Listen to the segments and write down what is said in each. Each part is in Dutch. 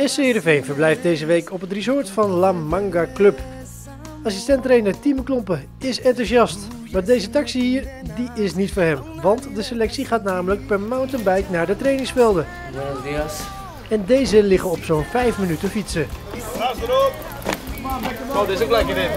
SC Heerenveen verblijft deze week op het resort van La Manga Club. Assistent-trainer Timo Klompen is enthousiast, maar deze taxi hier die is niet voor hem. Want de selectie gaat namelijk per mountainbike naar de trainingsvelden. Buenos días. En deze liggen op zo'n 5 minuten fietsen. Laat erop! Oh, dit is ook lekker in.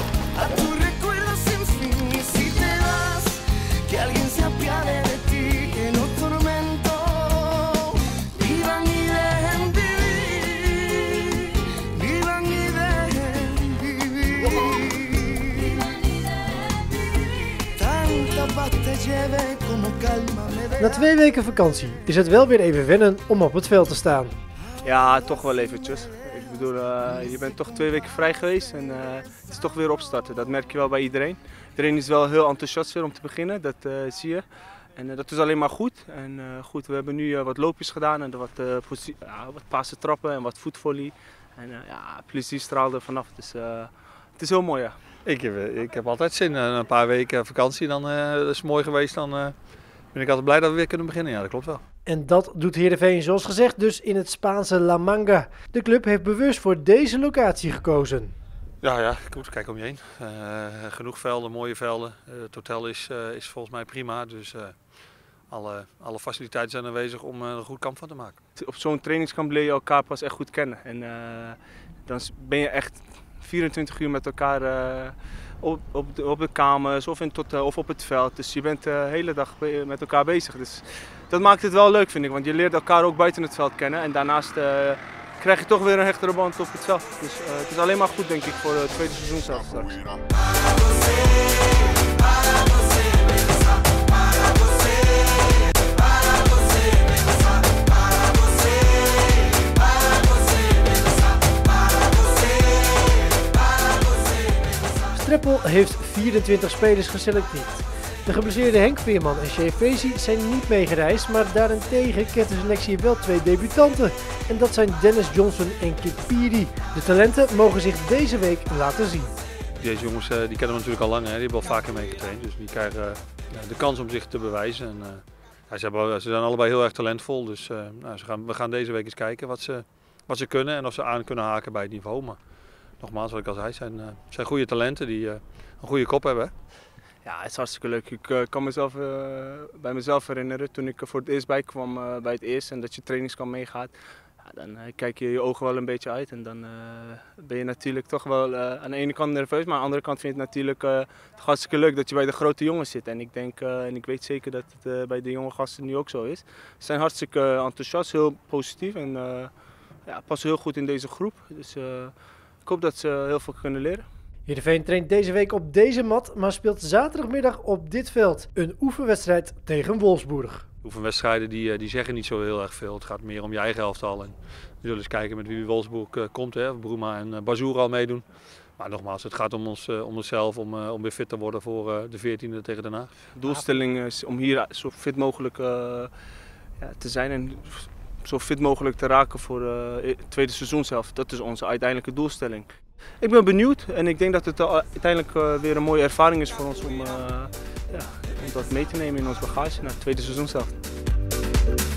Na 2 weken vakantie is het wel weer even wennen om op het veld te staan. Ja, toch wel eventjes. Ik bedoel, je bent toch 2 weken vrij geweest en het is toch weer opstarten. Dat merk je wel bij iedereen. Iedereen is wel heel enthousiast weer om te beginnen, dat zie je. En dat is alleen maar goed. En goed, we hebben nu wat loopjes gedaan en wat passen trappen en wat voetvolley. En ja, plezier straalde er vanaf. Dus het is heel mooi, ja. Ik heb altijd zin. Een paar weken vakantie, dan dat is mooi geweest. Dan ben ik altijd blij dat we weer kunnen beginnen. Ja, dat klopt wel. En dat doet Heerenveen zoals gezegd dus in het Spaanse La Manga. De club heeft bewust voor deze locatie gekozen. Ja, goed. Kijk om je heen. Genoeg velden, mooie velden. Het hotel is volgens mij prima. Dus alle faciliteiten zijn aanwezig om er een goed kamp van te maken. Op zo'n trainingskamp leer je elkaar pas echt goed kennen. En dan ben je echt 24 uur met elkaar op de kamers of in het hotel of op het veld. Dus je bent de hele dag met elkaar bezig. Dus dat maakt het wel leuk, vind ik. Want je leert elkaar ook buiten het veld kennen. En daarnaast krijg je toch weer een hechtere band op het veld. Dus het is alleen maar goed, denk ik, voor het tweede seizoen zelf straks. Streppel heeft 24 spelers geselecteerd. De geblesseerde Henk Veerman en Shay Fezi zijn niet meegereisd, maar daarentegen kent de selectie wel 2 debutanten. En dat zijn Dennis Johnson en Kip Piri. De talenten mogen zich deze week laten zien. Deze jongens die kennen we natuurlijk al lang, hè. Die hebben al vaker meegetraind. Dus die krijgen de kans om zich te bewijzen. En, ze zijn allebei heel erg talentvol. Dus we gaan deze week eens kijken wat ze kunnen en of ze aan kunnen haken bij het niveau. Maar nogmaals, wat ik al zei, zijn goede talenten die een goede kop hebben. Hè? Ja, het is hartstikke leuk. Ik kan mezelf bij mezelf herinneren toen ik voor het eerst bij kwam bij het eerst en dat je trainingskamp meegaat. Ja, dan kijk je je ogen wel een beetje uit en dan ben je natuurlijk toch wel aan de ene kant nerveus, maar aan de andere kant vind je het natuurlijk toch hartstikke leuk dat je bij de grote jongens zit. En ik denk en ik weet zeker dat het bij de jonge gasten nu ook zo is. Ze zijn hartstikke enthousiast, heel positief en passen heel goed in deze groep. Dus ik hoop dat ze heel veel kunnen leren. Heerenveen traint deze week op deze mat, maar speelt zaterdagmiddag op dit veld. Een oefenwedstrijd tegen Wolfsburg. Oefenwedstrijden die zeggen niet zo heel erg veel. Het gaat meer om je eigen elftal. En we zullen eens kijken met wie Wolfsburg komt. Hè. Bruma en Bazoer al meedoen. Maar nogmaals, het gaat om onszelf om weer fit te worden voor de 14e tegen Den Haag. De doelstelling is om hier zo fit mogelijk te zijn en zo fit mogelijk te raken voor het tweede seizoen zelf. Dat is onze uiteindelijke doelstelling. Ik ben benieuwd en ik denk dat het uiteindelijk weer een mooie ervaring is voor ons om dat mee te nemen in ons bagage naar het tweede seizoen zelf.